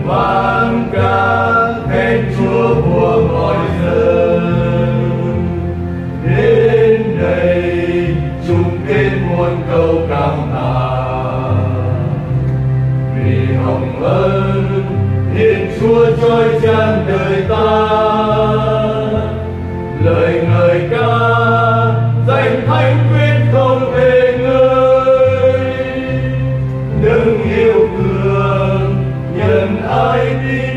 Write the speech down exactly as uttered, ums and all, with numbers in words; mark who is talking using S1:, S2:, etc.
S1: vang ca khen Chúa của mọi dân. Đến đây chung kết muôn câu cảm tạ, vì hồng ân Thiên Chúa trôi tràn đời ta. Lời ngợi ca danh thánh quyết không về ngươi, đừng yêu thương nhân ai tin